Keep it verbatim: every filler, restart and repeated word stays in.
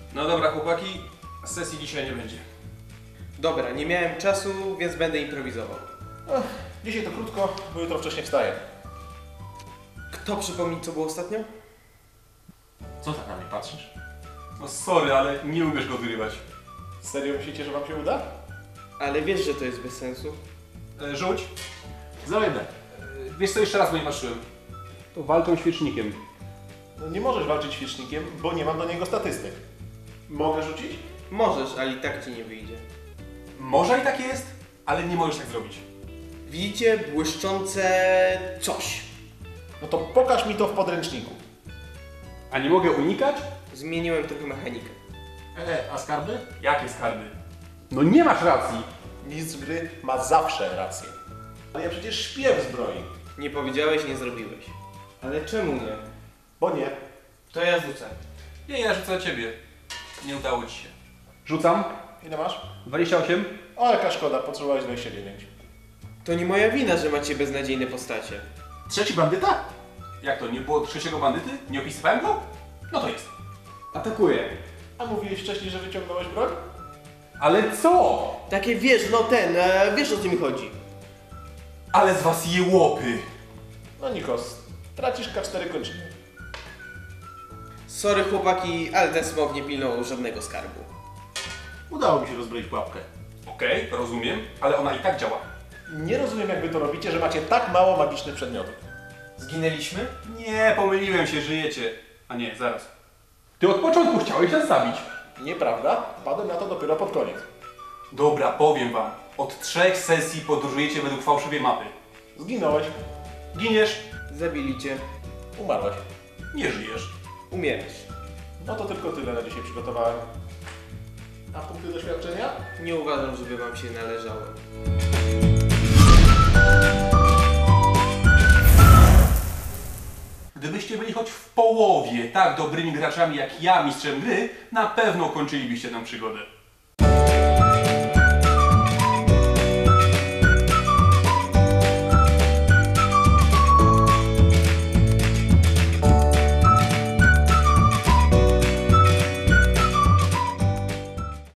No dobra chłopaki, sesji dzisiaj nie będzie. Dobra, nie miałem czasu, więc będę improwizował. Ech, dzisiaj to krótko, bo jutro wcześniej wstaję. Kto przypomni, co było ostatnio? Co tak na mnie patrzysz? No sorry, ale nie umiesz go wyrywać. Serio myślicie, że wam się uda? Ale wiesz, że to jest bez sensu. E, rzuć. Zajdę. E, wiesz co, jeszcze raz go nie patrzyłem. To walką świecznikiem. No nie możesz walczyć świecznikiem, bo nie mam do niego statystyk. Mogę rzucić? Możesz, ale i tak ci nie wyjdzie. Może i tak jest, ale nie możesz tak zrobić. Widzicie błyszczące coś. No to pokaż mi to w podręczniku. A nie mogę unikać? Zmieniłem trochę mechanikę. E, a skarby? Jakie skarby? No nie masz racji. Mistrz gry ma zawsze rację. Ale ja przecież śpię w zbroi. Nie powiedziałeś, nie zrobiłeś. Ale czemu nie? Bo nie. To ja rzucę. Nie, ja rzucę na ciebie. Nie udało ci się. Rzucam. Ile masz? dwadzieścia osiem. O, jaka szkoda, potrzebowałeś dwadzieścia dziewięć. To nie moja wina, że macie beznadziejne postacie. Trzeci bandyta? Jak to, nie było trzeciego bandyty? Nie opisywałem go? No to jest. Atakuję. A mówiłeś wcześniej, że wyciągnąłeś broń? Ale co? Takie wiesz, no ten, e, wiesz o co mi chodzi. Ale z was jełopy. No Nikos, tracisz K cztery kończyny. Sorry chłopaki, ale ten smok nie pilnował żadnego skarbu. Udało mi się rozbroić pułapkę. Okej, okay, rozumiem, ale ona i tak działa. Nie rozumiem, jak wy to robicie, że macie tak mało magicznych przedmiotów. Zginęliśmy? Nie, pomyliłem się, żyjecie. A nie, zaraz. Ty od początku chciałeś nas zabić. Nieprawda? Padłem na to dopiero pod koniec. Dobra, powiem wam. Od trzech sesji podróżujecie według fałszywej mapy. Zginąłeś. Giniesz, Zabili cię. Umarłeś. nie żyjesz. Umierasz. No to tylko tyle na dzisiaj przygotowałem. A punkty doświadczenia? Nie uważam, żeby wam się należały. Gdybyście byli choć w połowie tak dobrymi graczami jak ja, mistrzem gry, na pewno kończylibyście tę przygodę.